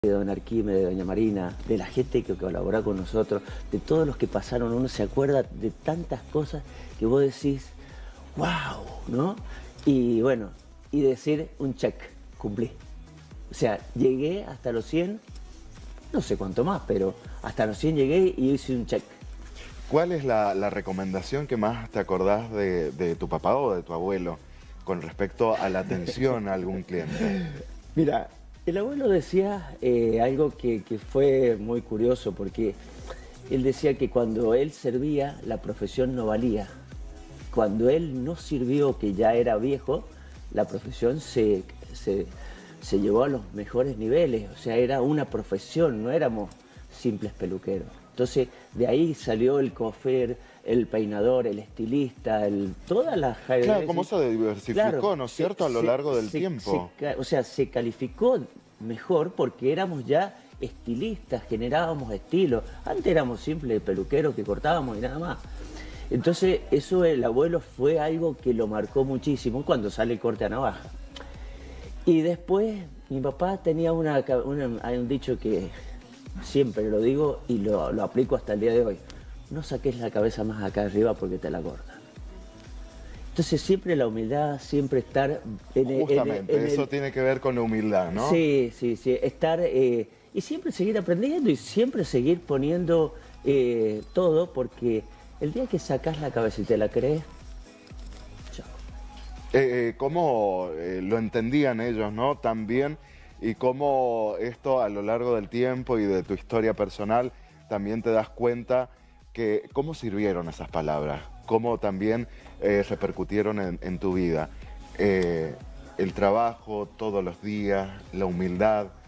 de don Arquímedes, de doña Marina, de la gente que colaboró con nosotros, de todos los que pasaron, uno se acuerda de tantas cosas que vos decís, wow, ¿no? Y bueno, y decir un check, cumplí. O sea, llegué hasta los 100, no sé cuánto más, pero hasta los 100 llegué y hice un check. ¿Cuál es la recomendación que más te acordás de tu papá o de tu abuelo con respecto a la atención a algún cliente? Mira, el abuelo decía algo que fue muy curioso, porque él decía que cuando él servía, la profesión no valía. Cuando él no sirvió, que ya era viejo, la profesión se llevó a los mejores niveles. O sea, era una profesión, no éramos simples peluqueros. Entonces, de ahí salió el coiffeur, el peinador, el estilista, todas las... Claro, cómo se diversificó, claro, ¿no es cierto?, a lo largo del tiempo. O sea, se calificó mejor porque éramos ya estilistas, generábamos estilo. Antes éramos simples peluqueros que cortábamos y nada más. Entonces, eso el abuelo fue algo que lo marcó muchísimo cuando sale el corte a navaja. Y después, mi papá tenía hay un dicho que siempre lo digo y lo aplico hasta el día de hoy. No saques la cabeza más acá arriba porque te la cortan. Entonces siempre la humildad, siempre estar... Justamente, eso tiene que ver con la humildad, ¿no? Sí, sí, sí, estar... y siempre seguir aprendiendo y siempre seguir poniendo todo, porque el día que sacas la cabeza y te la crees, chao. ¿Cómo lo entendían ellos, no? También, y cómo esto a lo largo del tiempo y de tu historia personal también te das cuenta que cómo sirvieron esas palabras, cómo también repercutieron en tu vida. El trabajo todos los días, la humildad,